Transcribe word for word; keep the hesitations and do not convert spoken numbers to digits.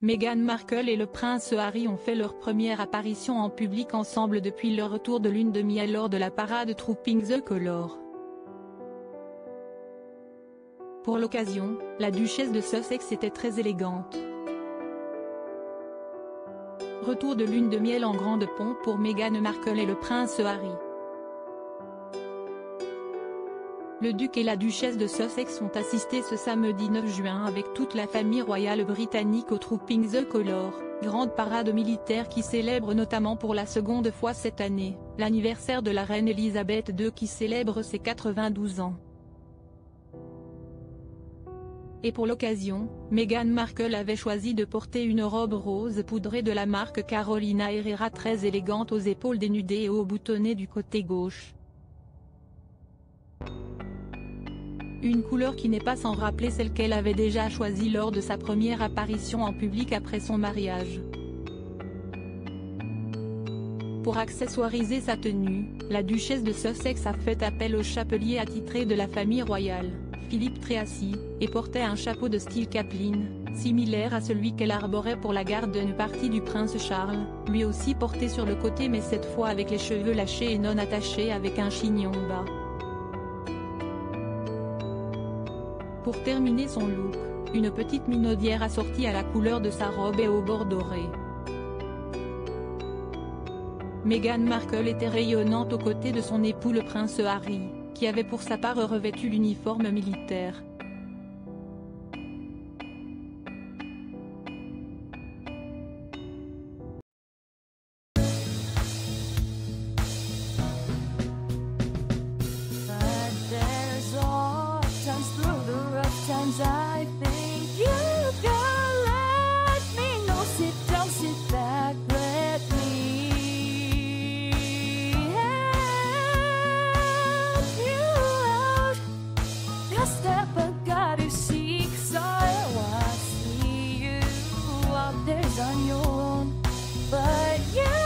Meghan Markle et le prince Harry ont fait leur première apparition en public ensemble depuis leur retour de lune de miel lors de la parade Trooping the Colour. Pour l'occasion, la duchesse de Sussex était très élégante. Retour de lune de miel en grande pompe pour Meghan Markle et le prince Harry. Le duc et la duchesse de Sussex ont assisté ce samedi neuf juin avec toute la famille royale britannique au Trooping the Colour, grande parade militaire qui célèbre notamment pour la seconde fois cette année, l'anniversaire de la reine Elisabeth deux qui célèbre ses quatre-vingt-douze ans. Et pour l'occasion, Meghan Markle avait choisi de porter une robe rose poudrée de la marque Carolina Herrera très élégante aux épaules dénudées et haut boutonnée du côté gauche. Une couleur qui n'est pas sans rappeler celle qu'elle avait déjà choisie lors de sa première apparition en public après son mariage. Pour accessoiriser sa tenue, la duchesse de Sussex a fait appel au chapelier attitré de la famille royale, Philippe Treacy, et portait un chapeau de style capeline, similaire à celui qu'elle arborait pour la garde d'une partie du prince Charles, lui aussi porté sur le côté mais cette fois avec les cheveux lâchés et non attachés avec un chignon bas. Pour terminer son look, une petite minaudière assortie à la couleur de sa robe et au bord doré. Meghan Markle était rayonnante aux côtés de son époux le prince Harry, qui avait pour sa part revêtu l'uniforme militaire. I think you can let me know. Sit down, sit back, let me help you out. The step I gotta seek, so I see you out there on your own, but you